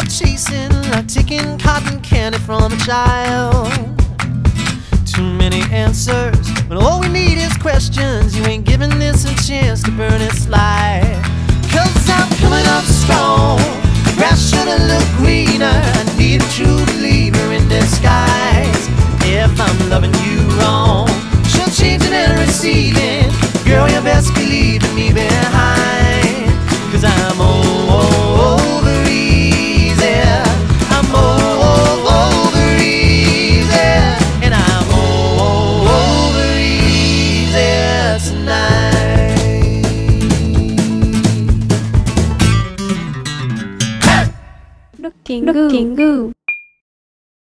chasing, like taking cotton candy from a child. Too many answers, but all we need is questions. You ain't giving this a chance to burn its light. 'Cause I'm coming up strong, the grass should've looked greener. I need a true believer in disguise. If I'm loving you wrong, she'll changing and receiving. Girl, you best believe me behind. 'Cause I'm over easy, I'm over easy, and I'm over easy tonight. Looking good.